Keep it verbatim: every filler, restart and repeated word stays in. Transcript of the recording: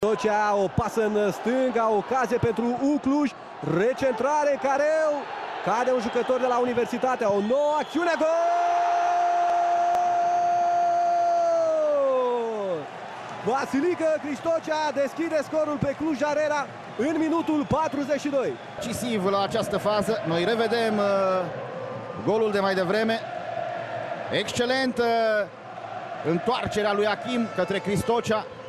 Cristocea, o pasă în stânga, ocazie pentru Ucluj, recentrare, Careu, cade un jucător de la Universitatea, o nouă acțiune, gol! Vasilică Cristocea deschide scorul pe Cluj-Arena în minutul patruzeci și doi. Decisiv la această fază, noi revedem uh, golul de mai devreme. Excelent uh, întoarcerea lui Achim către Cristocea.